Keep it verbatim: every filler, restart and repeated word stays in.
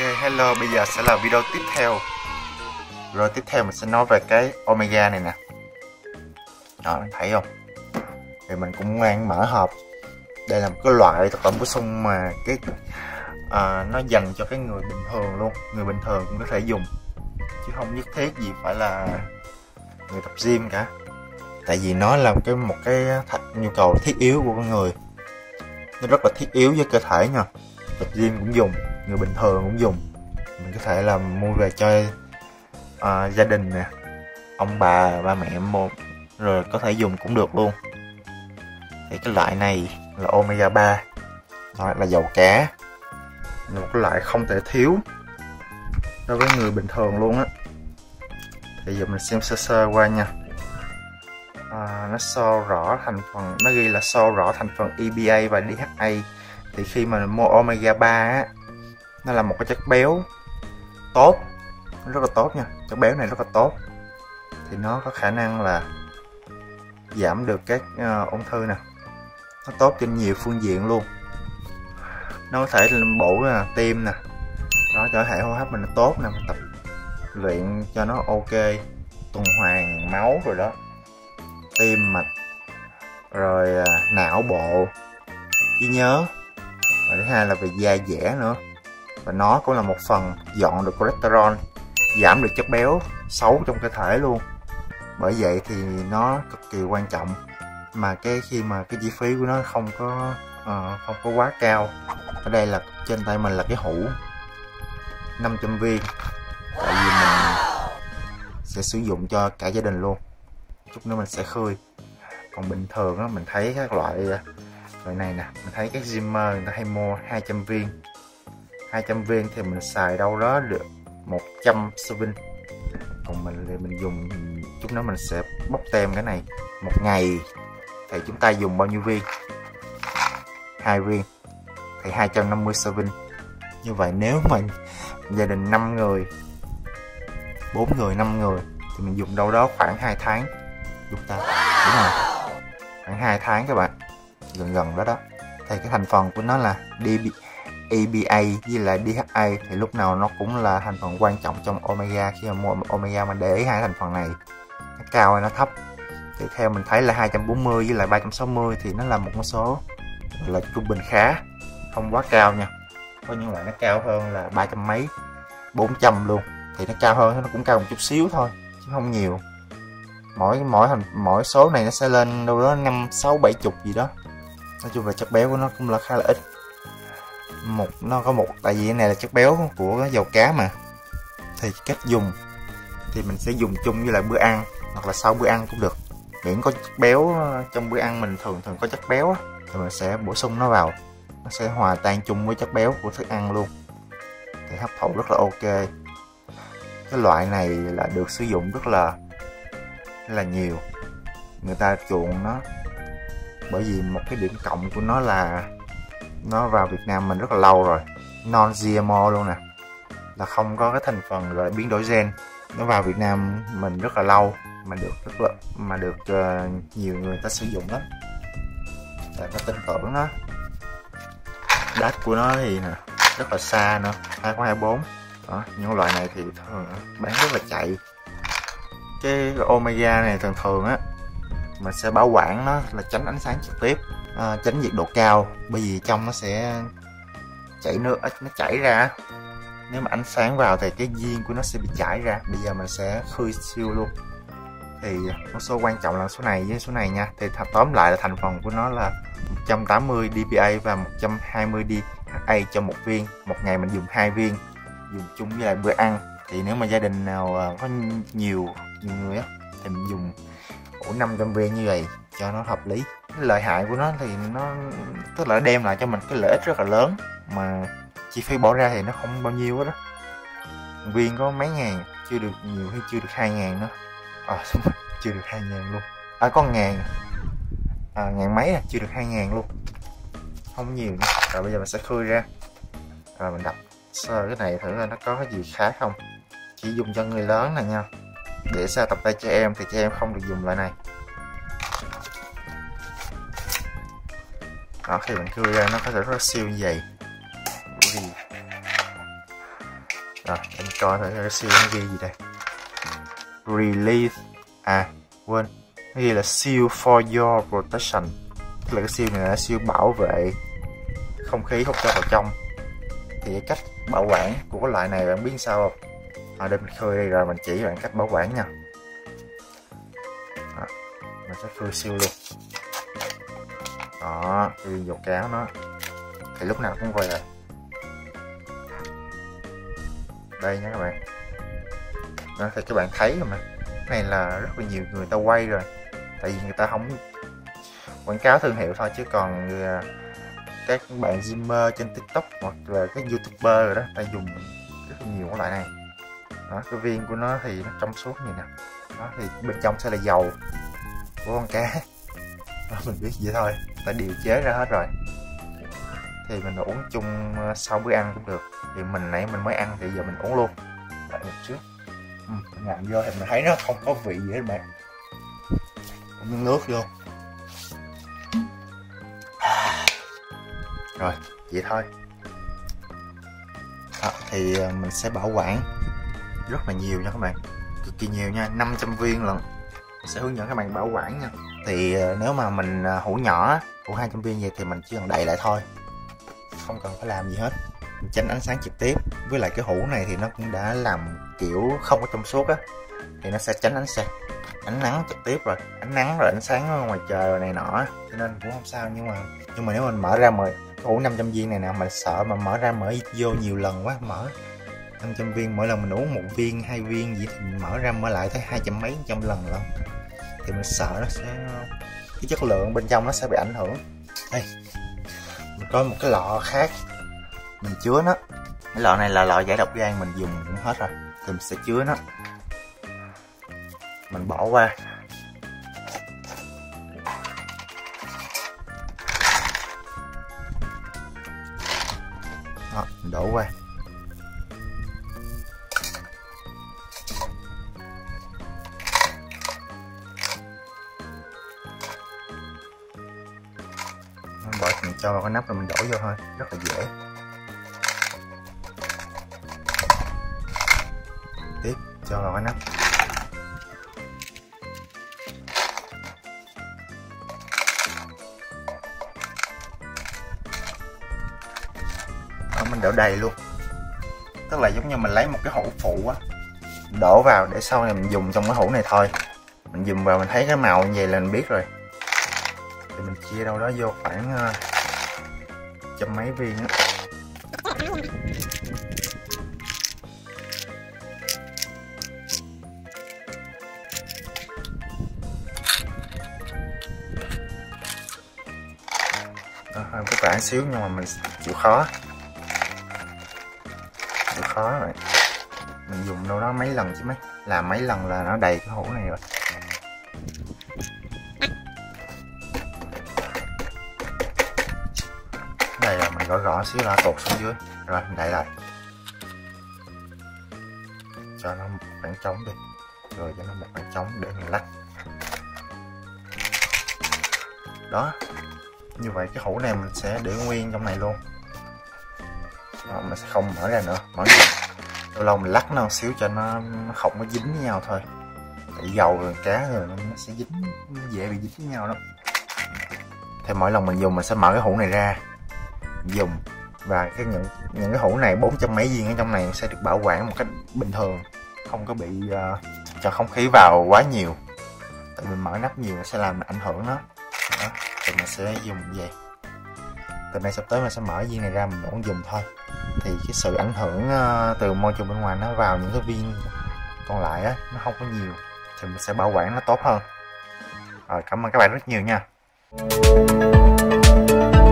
Hello, bây giờ sẽ là video tiếp theo. Rồi tiếp theo mình sẽ nói về cái Omega này nè. Đó, mình thấy không? Thì mình cũng đang mở hộp. Đây là một cái loại thực phẩm bổ sung mà cái à, nó dành cho cái người bình thường luôn. Người bình thường cũng có thể dùng, chứ không nhất thiết gì phải là người tập gym cả. Tại vì nó là một cái một cái nhu cầu thiết yếu của con người. Nó rất là thiết yếu với cơ thể nha. Tập gym cũng dùng, người bình thường cũng dùng. Mình có thể là mua về cho uh, gia đình nè, ông bà, ba mẹ mua, rồi có thể dùng cũng được luôn. Thì cái loại này là omega ba, đó là dầu cá, một cái loại không thể thiếu đối với người bình thường luôn á. Thì giờ mình xem sơ sơ qua nha. À, nó so rõ thành phần, nó ghi là so rõ thành phần e pê a và đê hát a. Thì khi mà mua omega ba á, nó là một cái chất béo tốt, rất là tốt nha. Chất béo này rất là tốt, thì nó có khả năng là giảm được các uh, ung thư nè. Nó tốt trên nhiều phương diện luôn. Nó có thể bổ uh, tim nè, đó, cho hệ hô hấp mình nó tốt nè, tập luyện cho nó ok, tuần hoàn máu rồi đó, tim mạch, rồi uh, não bộ, trí nhớ. Và thứ hai là về da dẻ nữa. Và nó cũng là một phần dọn được cholesterol, giảm được chất béo xấu trong cơ thể luôn. Bởi vậy thì nó cực kỳ quan trọng. Mà cái khi mà cái chi phí của nó không có uh, không có quá cao. Ở đây là trên tay mình là cái hũ năm trăm viên. Tại vì mình sẽ sử dụng cho cả gia đình luôn. Chút nữa mình sẽ khơi. Còn bình thường á, mình thấy các loại loại này nè, mình thấy các gymer người ta hay mua hai trăm viên. hai trăm viên thì mình xài đâu đó được một trăm serving. Còn mình thì mình dùng, chút nữa mình sẽ bóc tem cái này. Một ngày thì chúng ta dùng bao nhiêu viên? Hai viên thì hai trăm năm mươi serving. Như vậy nếu mà gia đình năm người, bốn người, năm người thì mình dùng đâu đó khoảng hai tháng chúng ta. Đúng rồi, khoảng hai tháng các bạn, gần gần đó đó. Thì cái thành phần của nó là e pê a với lại đê hát a, thì lúc nào nó cũng là thành phần quan trọng trong omega. Khi mà mua omega mà để ý hai thành phần này, nó cao hay nó thấp, thì theo mình thấy là hai trăm bốn mươi với lại ba trăm sáu mươi thì nó là một con số là trung bình khá, không quá cao nha. Có những loại nó cao hơn là ba trăm mấy, bốn trăm luôn, thì nó cao hơn, nó cũng cao một chút xíu thôi chứ không nhiều. Mỗi mỗi thành mỗi số này nó sẽ lên đâu đó năm, sáu, bảy chục gì đó. Nói chung là chất béo của nó cũng là khá là ít. Một nó có một, tại vì cái này là chất béo của dầu cá mà, thì cách dùng thì mình sẽ dùng chung với lại bữa ăn, hoặc là sau bữa ăn cũng được, miễn có chất béo trong bữa ăn. Mình thường thường có chất béo thì mình sẽ bổ sung nó vào, nó sẽ hòa tan chung với chất béo của thức ăn luôn, thì hấp thụ rất là ok. Cái loại này là được sử dụng rất là là nhiều, người ta chuộng nó, bởi vì một cái điểm cộng của nó là nó vào Việt Nam mình rất là lâu rồi, non giê em o luôn nè, là không có cái thành phần rồi biến đổi gen. Nó vào Việt Nam mình rất là lâu mà được rất là mà được uh, nhiều người ta sử dụng lắm, tại có tin tưởng nó. Đắt của nó thì nè, rất là xa nữa, hai không hai bốn đó. Những loại này thì thường bán rất là chạy. Cái omega này thường thường á, mình sẽ bảo quản nó là tránh ánh sáng trực tiếp, à, tránh nhiệt độ cao, bởi vì trong nó sẽ chảy nước, nó chảy ra. Nếu mà ánh sáng vào thì cái viên của nó sẽ bị chảy ra. Bây giờ mình sẽ khơi siêu luôn. Thì một số quan trọng là số này với số này nha. Thì tóm lại là thành phần của nó là một trăm tám mươi đê pê a và một trăm hai mươi đê hát a cho một viên. Một ngày mình dùng hai viên, dùng chung với lại bữa ăn. Thì nếu mà gia đình nào có nhiều nhiều người á, thì mình dùng ổ năm trăm viên như vậy cho nó hợp lý. Cái lợi hại của nó thì nó tức là đem lại cho mình cái lợi ích rất là lớn, mà chi phí bỏ ra thì nó không bao nhiêu hết đó. Viên có mấy ngàn, chưa được nhiều hay chưa được hai ngàn nữa. À, chưa được hai ngàn luôn. À, có ngàn, à, ngàn mấy à, chưa được hai ngàn luôn, không nhiều nữa. Rồi bây giờ mình sẽ khơi ra, rồi mình đập sơ cái này thử là nó có cái gì khá không. Chỉ dùng cho người lớn này nha, để sao tập tay cho em thì cho em không được dùng loại này. Đó, khi mình khơi ra nó có thể rất siêu như vậy. Rồi em coi thử cái seal nó ghi gì đây. Release, à quên, nó ghi là seal for your protection, tức là cái seal này là seal bảo vệ không khí không cho vào trong. Thì cái cách bảo quản của cái loại này bạn biết sao không? À, để mình khơi đây rồi mình chỉ bạn cách bảo quản nha. Đó, mình sẽ khơi seal luôn. Đó, cái dầu kéo nó thì lúc nào cũng vậy rồi. Đây nha các bạn. Đó, thì các bạn thấy rồi mà, cái này là rất là nhiều người ta quay rồi, tại vì người ta không quảng cáo thương hiệu thôi, chứ còn các bạn gymer trên TikTok hoặc là các YouTuber rồi đó, ta dùng rất là nhiều cái loại này. Đó, cái viên của nó thì nó trong suốt như nè. Đó, thì bên trong sẽ là dầu của con cá. Đó, mình biết vậy thôi, ta điều chế ra hết rồi. Thì mình uống chung sau bữa ăn cũng được. Thì mình nãy mình mới ăn thì giờ mình uống luôn. Đợi một chút. Ừ, ngậm vô thì mình thấy nó không có vị gì hết bạn. Uống nước vô. Rồi, vậy thôi. Đó, thì mình sẽ bảo quản rất là nhiều nha các bạn, cực kỳ nhiều nha, năm trăm viên lần. Mình sẽ hướng dẫn các bạn bảo quản nha. Thì nếu mà mình hũ nhỏ, hũ hai trăm viên vậy thì mình chỉ cần đậy lại thôi, không cần phải làm gì hết. Mình tránh ánh sáng trực tiếp, với lại cái hũ này thì nó cũng đã làm kiểu không có trong suốt á, thì nó sẽ tránh ánh sáng ánh nắng trực tiếp rồi, ánh nắng rồi ánh sáng ở ngoài trời rồi này nọ, cho nên cũng không sao. Nhưng mà nhưng mà nếu mình mở ra mời hũ năm trăm viên này nè, mình sợ mà mở ra mở vô nhiều lần quá, mở năm trăm viên mỗi lần mình uống một viên hai viên gì thì mình mở ra mở lại thấy hai trăm mấy trăm lần lận, thì mình sợ nó sẽ cái chất lượng bên trong nó sẽ bị ảnh hưởng. Đây mình có một cái lọ khác mình chứa nó, cái lọ này là lọ giải độc gan, mình dùng cũng hết rồi thì mình sẽ chứa nó, mình bỏ qua. Đó, mình đổ qua. Mình bỏ mình cho vào cái nắp rồi mình đổ vô thôi, rất là dễ. Tiếp cho vào cái nắp. Đó, mình đổ đầy luôn, tức là giống như mình lấy một cái hũ phụ á, đổ vào để sau này mình dùng trong cái hũ này thôi. Mình dùng vào mình thấy cái màu như vậy là mình biết rồi, thì mình chia đâu đó vô khoảng uh, trăm mấy viên á. Hơi vất vả xíu nhưng mà mình chịu khó, chịu khó rồi. Mình dùng đâu đó mấy lần chứ mấy, làm mấy lần là nó đầy cái hũ này rồi. Đây là mình gõ gõ xíu là tụt xuống dưới, rồi mình đậy lại cho nó một khoảng trống đi, rồi cho nó một khoảng trống để mình lắc. Đó, như vậy cái hũ này mình sẽ để nguyên trong này luôn. Đó, mình sẽ không mở ra nữa, mở ra lâu lâu mình lắc nó một xíu cho nó, nó không có dính với nhau thôi, tại dầu rồi cá rồi nó sẽ dính, nó dễ bị dính với nhau lắm. Thì mỗi lần mình dùng mình sẽ mở cái hũ này ra dùng, và cái những những cái hũ này bốn trăm mấy viên ở trong này sẽ được bảo quản một cách bình thường, không có bị uh, cho không khí vào quá nhiều, tại mình mở nắp nhiều nó sẽ làm ảnh hưởng nó. Đó, thì mình sẽ dùng vậy. Từ nay sắp tới mình sẽ mở viên này ra mình vẫn dùng thôi, thì cái sự ảnh hưởng uh, từ môi trường bên ngoài nó vào những cái viên còn lại á, nó không có nhiều, thì mình sẽ bảo quản nó tốt hơn. Rồi, cảm ơn các bạn rất nhiều nha.